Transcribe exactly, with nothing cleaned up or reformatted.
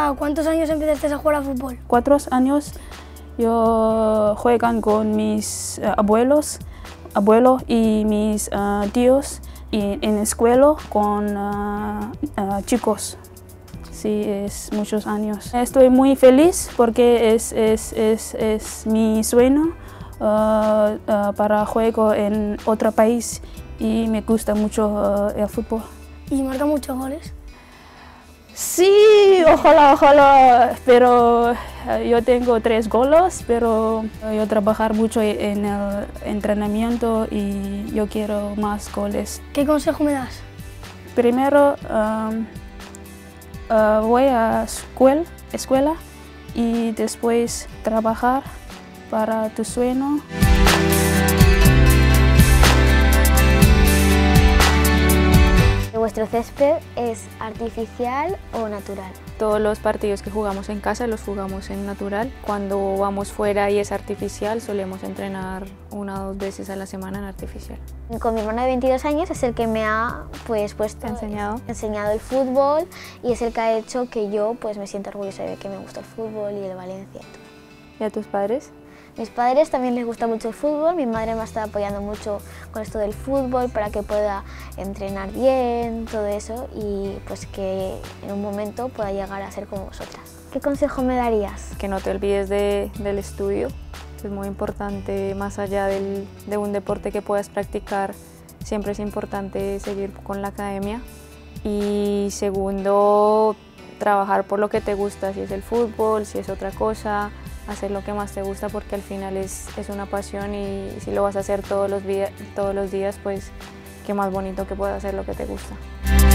¿A cuántos años empezaste a jugar a fútbol? Cuatro años yo juegan con mis uh, abuelos, abuelos y mis uh, tíos y en escuela con uh, uh, chicos. Sí, es muchos años. Estoy muy feliz porque es, es, es, es mi sueño uh, uh, para juego en otro país y me gusta mucho uh, el fútbol. ¿Y marca muchos goles? Sí, ojalá, ojalá, pero yo tengo tres goles, pero yo trabajar mucho en el entrenamiento y yo quiero más goles. ¿Qué consejo me das? Primero um, uh, voy a escuela, escuela y después trabajar para tu sueño. ¿Vuestro césped es artificial o natural? Todos los partidos que jugamos en casa los jugamos en natural. Cuando vamos fuera y es artificial, solemos entrenar una o dos veces a la semana en artificial. Con mi hermano de veintidós años es el que me ha pues, puesto, enseñado. enseñado el fútbol y es el que ha hecho que yo pues, me sienta orgullosa de que me gusta el fútbol y el Valencia. ¿Y a tus padres? Mis padres también les gusta mucho el fútbol, mi madre me está apoyando mucho con esto del fútbol para que pueda entrenar bien, todo eso y pues que en un momento pueda llegar a ser como vosotras. ¿Qué consejo me darías? Que no te olvides de, del estudio, que es muy importante, más allá del, de un deporte que puedas practicar, siempre es importante seguir con la academia. Y segundo, trabajar por lo que te gusta, si es el fútbol, si es otra cosa, hacer lo que más te gusta porque al final es, es una pasión y si lo vas a hacer todos los, todos los días, pues qué más bonito que puedas hacer lo que te gusta.